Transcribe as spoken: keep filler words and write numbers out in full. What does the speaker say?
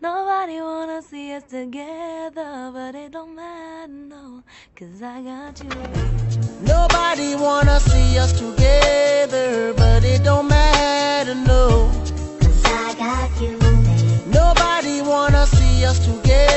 Nobody wanna see us together, but it don't matter, no, 'cause I got you. Nobody wanna see us together, but it don't matter, no, 'Cause I got you, babe. nobody wanna see us together.